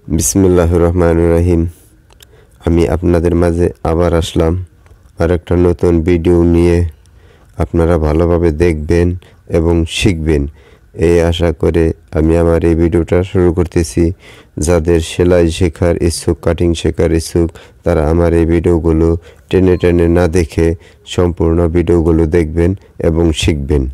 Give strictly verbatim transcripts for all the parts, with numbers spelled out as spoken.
বিসমিল্লাহির রহমানির রহিম। আমি আপনাদের মাঝে আবার আসলাম আর একটা নতুন ভিডিও নিয়ে। আপনারা ভালোভাবে দেখবেন এবং শিখবেন এই আশা করে আমি আমার এই ভিডিওটা শুরু করতেছি। যাদের সেলাই শেখার ইচ্ছুক, কাটিং শেখার ইচ্ছুক, তারা আমার এই ভিডিওগুলো টেনে টেনে না দেখে সম্পূর্ণ ভিডিওগুলো দেখবেন এবং শিখবেন।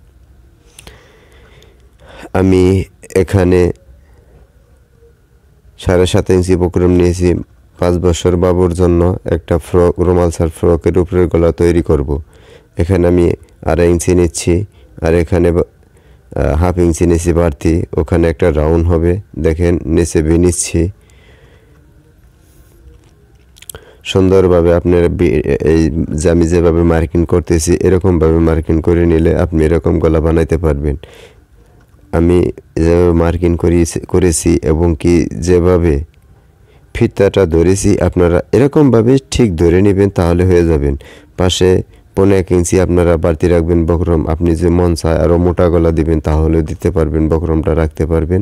আমি এখানে সাড়ে সাত ইঞ্চি বক্রম নিয়েছি। পাঁচ বছর বাবুর জন্য একটা ফ্রক, রুমাল সার ফ্রকের উপরের গলা তৈরি করব। এখানে আমি আড়াই ইঞ্চি নিচ্ছি আর এখানে হাফ ইঞ্চি নিচ্ছি বাড়তি। ওখানে একটা রাউন্ড হবে, দেখেন নিচে ভি নিচ্ছি। সুন্দরভাবে আপনার এই যে আমি যেভাবে মার্কিং করতেছি এরকমভাবে মার্কিং করে নিলে আপনি এরকম গলা বানাইতে পারবেন। আমি যেভাবে মার্কিং করি করেছি এবং কি যেভাবে ফিতাটা ধরেছি আপনারা এরকমভাবে ঠিক ধরে নেবেন, তাহলে হয়ে যাবেন। পাশে পনেরো এক ইঞ্চি আপনারা বাড়তি রাখবেন বক্রম। আপনি যে মন চায় আরও মোটা গলা দিবেন তাহলে দিতে পারবেন, বক্রমটা রাখতে পারবেন।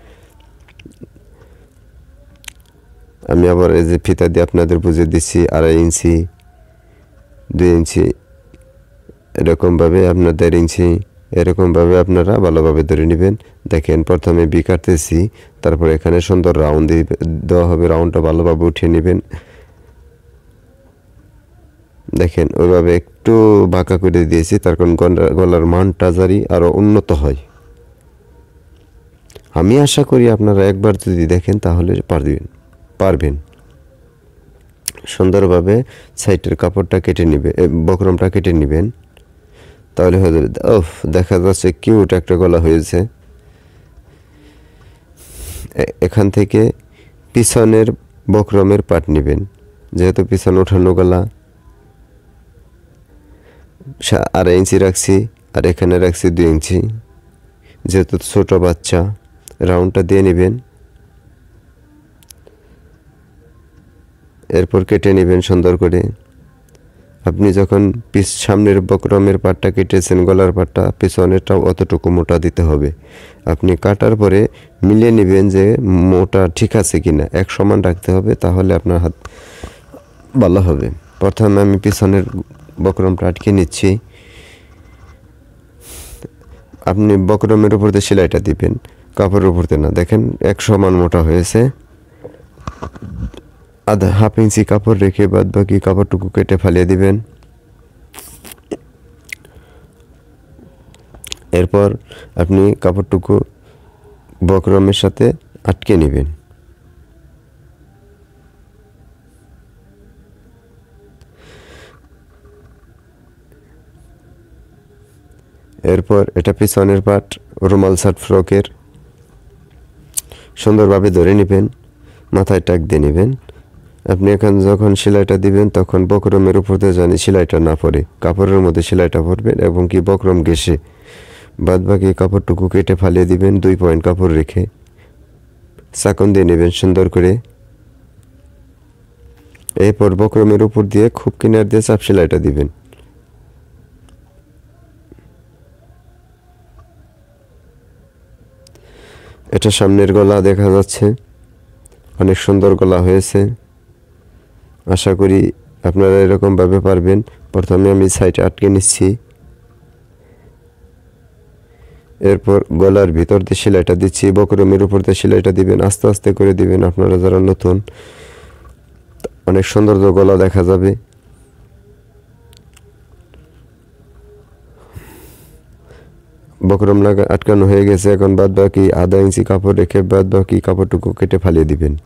আমি আবার এই যে ফিতা দিয়ে আপনাদের বুঝে দিচ্ছি আড়াই ইঞ্চি, দুই ইঞ্চি, এরকমভাবে আপনার দেড় ইঞ্চি, এরকমভাবে আপনারা ভালোভাবে ধরে নেবেন। দেখেন প্রথমে বি কাটতেছি, তারপর এখানে সুন্দর রাউন্ড দেওয়া হবে। রাউন্ডটা ভালোভাবে উঠিয়ে নেবেন। দেখেন ওইভাবে একটু বাঁকা করে দিয়েছি, তার কারণ গলার মানটা জারি আরও উন্নত হয়। আমি আশা করি আপনারা একবার যদি দেখেন তাহলে পারবেন পারবেন সুন্দরভাবে সাইডের কাপড়টা কেটে নেবে, বক্রমটা কেটে নেবেন, তাহলে হয়ে যাবে। ওফ, দেখা যাচ্ছে কিউট একটা গলা হয়েছে। এখান থেকে পিছনের বক্রমের পাট নেবেন, যেহেতু পিছন ওঠানো গলা। আড়াই ইঞ্চি রাখছি আর এখানে রাখছি দুই ইঞ্চি, যেহেতু ছোট বাচ্চা। রাউন্ডটা দিয়ে নেবেন, এরপর কেটে নেবেন সুন্দর করে। আপনি যখন পিছ সামনের বক্রমের পাটটা কেটেছেন, গলার পাটটা, পিছনেরটাও অতটুকু মোটা দিতে হবে। আপনি কাটার পরে মিলিয়ে নেবেন যে মোটা ঠিক আছে কিনা, এক সমান রাখতে হবে, তাহলে আপনার হাত ভালো হবে। প্রথমে আমি পিছনের বক্রমটা আটকে নিচ্ছি। আপনি বক্রমের উপর দিয়ে সেলাইটা দিবেন, কাপড়ের উপর দিয়ে না। দেখেন এক সমান মোটা হয়েছে। আধা হাফ ইঞ্চি কাপড় রেখে বাদ বাকি কাপড়টুকু কেটে ফালিয়ে দিবেন। এরপর আপনি কাপড়টুকু বক্রমের সাথে আটকে নেবেন। এরপর এটা পিছনের পাট, রুমাল শার্ট ফ্রকের। সুন্দরভাবে ধরে নেবেন, মাথায় টাক দিয়ে নেবেন। আপনি এখন যখন সেলাইটা দিবেন তখন বক্রমের উপর দিয়ে জানি সেলাইটা না পড়ে, কাপড়ের মধ্যে সেলাইটা পড়বেন এবং কি বক্রম ঘেঁষে বাদ বাকি কাপড়টুকু কেটে ফালিয়ে দিবেন। দুই পয়েন্ট কাপড় রেখে চাকন দিয়ে নেবেন সুন্দর করে। এরপর বক্রমের উপর দিয়ে খুব কিনার দিয়ে চাপ সেলাইটা দিবেন। এটা সামনের গলা দেখা যাচ্ছে, অনেক সুন্দর গলা হয়েছে। আশা করি আপনারা এরকমভাবে পারবেন। প্রথমে আমি সাইডে আটকে নিচ্ছি, এরপর গলার ভিতর দিয়ে সেলাইটা দিচ্ছি। বক্রমের উপর দিয়ে সেলাইটা দিবেন, আস্তে আস্তে করে দিবেন। আপনারা যারা নতুন, অনেক সুন্দর গলা দেখা যাবে। বক্রম লাগা আটকানো হয়ে গেছে। এখন বাদ বাকি আধা ইঞ্চি কাপড় রেখে বাদ বাকি কাপড়টুকু কেটে ফালিয়ে দিবেন।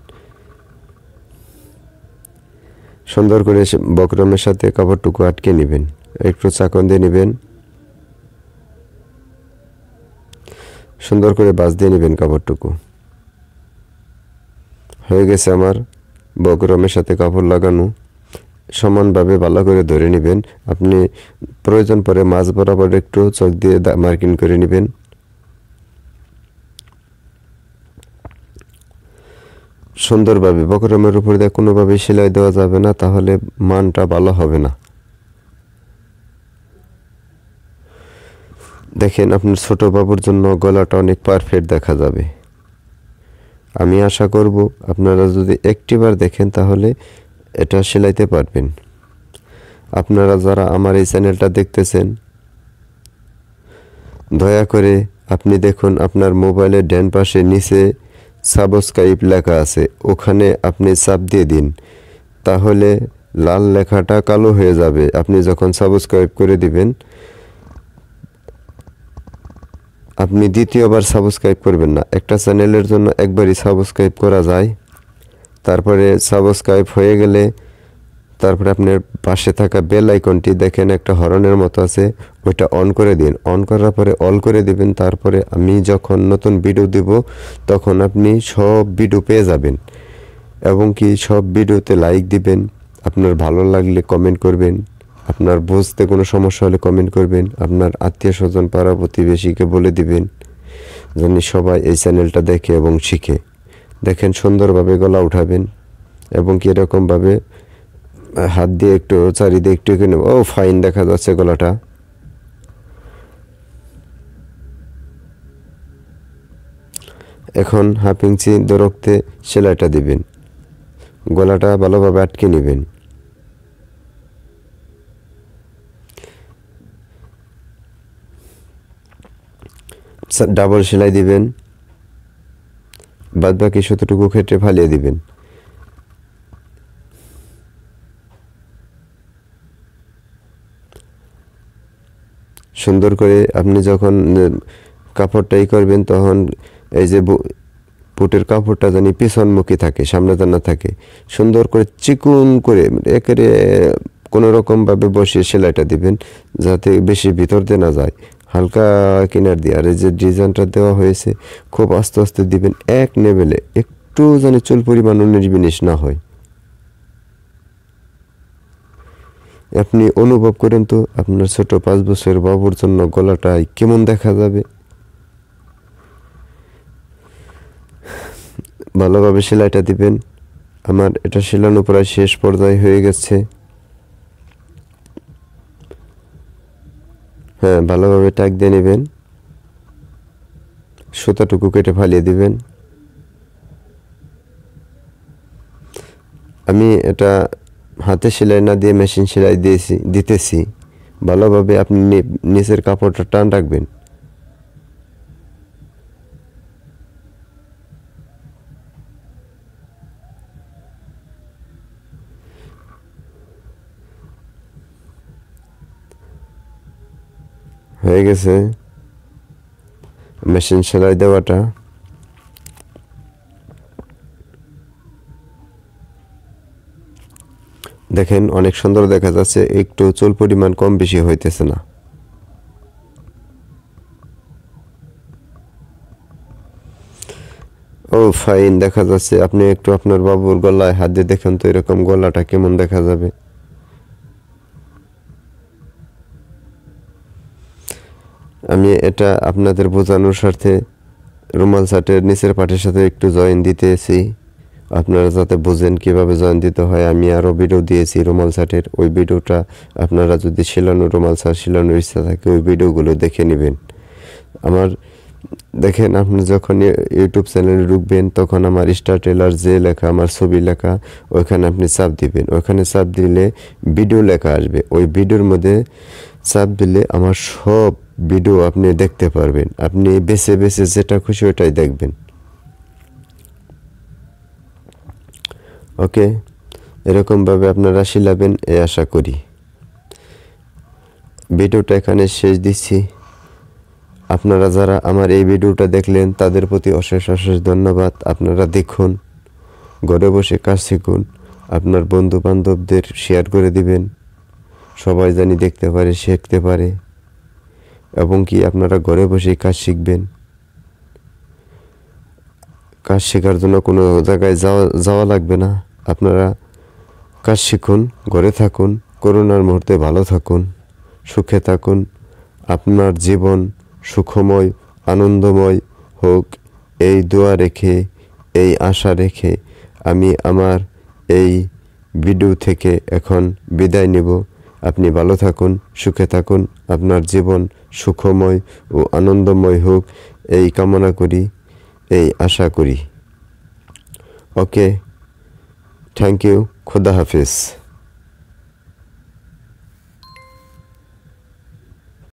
সুন্দর করে বক্রমের সাথে কাপড়টুকু আটকে নেবেন, একটু চাকন দিয়ে নেবেন, সুন্দর করে বাজ দিয়ে নেবেন। কাপড়টুকু হয়ে গেছে আমার বক্রমের সাথে কাপড় লাগানো। সমানভাবে ভালো করে ধরে নেবেন। আপনি প্রয়োজন পরে মাঝ বরাবর একটু চোখ দিয়ে মার্কিং করে নেবেন। সুন্দরভাবে বক্রমের উপর দিয়ে কোনোভাবে সেলাই দেওয়া যাবে না, তাহলে মানটা ভালো হবে না। দেখেন আপনার ছোট বাবুর জন্য গলাটা অনেক পারফেক্ট দেখা যাবে। আমি আশা করব আপনারা যদি একটিবার দেখেন তাহলে এটা সেলাইতে পারবেন। আপনারা যারা আমার এই চ্যানেলটা দেখতেছেন দয়া করে আপনি দেখুন আপনার মোবাইলের ডান পাশে নিচে সাবস্ক্রাইব লেখা আছে, ওখানে আপনি চাপ দিয়ে দিন, তাহলে লাল লেখাটা কালো হয়ে যাবে। আপনি যখন সাবস্ক্রাইব করে দিবেন, আপনি দ্বিতীয়বার সাবস্ক্রাইব করবেন না। একটা চ্যানেলের জন্য একবারই সাবস্ক্রাইব করা যায়। তারপরে সাবস্ক্রাইব হয়ে গেলে তারপরে আপনার পাশে থাকা বেল আইকনটি দেখেন একটা হরনের মতো আছে, ওইটা অন করে দিন। অন করার পরে অল করে দিবেন। তারপরে আমি যখন নতুন ভিডিও দেব তখন আপনি সব ভিডিও পেয়ে যাবেন, এবং কি সব ভিডিওতে লাইক দিবেন। আপনার ভালো লাগলে কমেন্ট করবেন, আপনার বুঝতে কোনো সমস্যা হলে কমেন্ট করবেন, আপনার আত্মীয় স্বজন পাড়া প্রতিবেশীকে বলে দিবেন যেন সবাই এই চ্যানেলটা দেখে এবং শিখে। দেখেন সুন্দরভাবে গলা উঠাবেন, এবং কি এরকমভাবে হাত দিয়ে একটু চারিদিকে একটু এখানে, ও ফাইন দেখা যাচ্ছে গলাটা। এখন হাফ ইঞ্চি দূরত্বে সেলাইটা দিবেন, গলাটা ভালোভাবে আটকে নেবেন। ডাবল সেলাই দিবেন, বাদ বাকি যতটুকু ক্ষেত্রে ফালিয়ে দিবেন। সুন্দর করে আপনি যখন কাপড়টাই করবেন তখন এই যে বুটের কাপড়টা জানি পিছনমুখী থাকে, সামনে না থাকে। সুন্দর করে চিকুন করে একেবারে কোনো রকমভাবে বসিয়ে সেলাইটা দিবেন, যাতে বেশি ভিতর দিয়ে না যায়, হালকা কিনার দিয়ে। আর এই যে ডিজাইনটা দেওয়া হয়েছে খুব আস্তে আস্তে দিবেন, এক লেভেলে, একটু জানি চুল পরিমাণ উনিশ বিশ না হয়। আপনি অনুভব করেন তো আপনার ছোট পাঁচ বছরের বাবুর জন্য গলাটাই কেমন দেখা যাবে। ভালোভাবে সেলাইটা দিবেন। আমার এটা সেলানো প্রায় শেষ পর্যায়ে হয়ে গেছে। হ্যাঁ, ভালোভাবে টাক দিয়ে নেবেন, সুতাটুকু কেটে ফালিয়ে দিবেন। আমি এটা হাতে সেলাই না দিয়ে মেশিন সেলাই দিয়েছি দিতেছি। ভালোভাবে আপনি নিচের কাপড়টা টান রাখবেন। হয়ে গেছে মেশিন সেলাই দেওয়াটা। দেখেন অনেক সুন্দর দেখা যাচ্ছে, একটু চুল পরিমাণ কম বেশি হইতেছে না। ও ফাইন দেখা যাচ্ছে। আপনি একটু আপনার বাবুর গলায় হাত দিয়ে দেখেন তো এরকম গলাটা কেমন দেখা যাবে। আমি এটা আপনাদের বোঝানোর স্বার্থে রুমাল শার্টের নিচের পাটের সাথে একটু জয়েন দিতেছি, আপনারা যাতে বোঝেন কীভাবে জয়েন দিতে হয়। আমি আরও ভিডিও দিয়েছি রুমাল শার্টের, ওই ভিডিওটা আপনারা যদি সেলানো রুমাল শার্ট সেলানোর ইচ্ছা থাকে ওই ভিডিওগুলো দেখে নেবেন। আমার দেখেন, আপনি যখন ইউটিউব চ্যানেলে ঢুকবেন তখন আমার স্টার টেলার যে লেখা, আমার ছবি লেখা, ওইখানে আপনি চাপ দিবেন। ওইখানে চাপ দিলে ভিডিও লেখা আসবে, ওই ভিডিওর মধ্যে চাপ দিলে আমার সব ভিডিও আপনি দেখতে পারবেন। আপনি বেছে বেছে যেটা খুশি ওটাই দেখবেন। ওকে, এরকমভাবে আপনারা শিলাবেন এই আশা করি। ভিডিওটা এখানে শেষ দিচ্ছি। আপনারা যারা আমার এই ভিডিওটা দেখলেন তাদের প্রতি অশেষ অশেষ ধন্যবাদ। আপনারা দেখুন, ঘরে বসে কাজ শিখুন, আপনার বন্ধু বান্ধবদের শেয়ার করে দিবেন, সবাই জানি দেখতে পারে, শিখতে পারে, এবং কি আপনারা ঘরে বসে কাজ শিখবেন। কাজ শেখার জন্য কোনো জায়গায় যাওয়া যাওয়া লাগবে না। আপনারা কাজ শিখুন, ঘরে থাকুন, করোনার মুহূর্তে ভালো থাকুন, সুখে থাকুন। আপনার জীবন সুখময়, আনন্দময় হোক, এই দোয়া রেখে, এই আশা রেখে আমি আমার এই ভিডিও থেকে এখন বিদায় নেব। আপনি ভালো থাকুন, সুখে থাকুন, আপনার জীবন সুখময় ও আনন্দময় হোক, এই কামনা করি, এই আশা করি। ওকে, থ্যাংক ইউ, খুদা হাফিজ।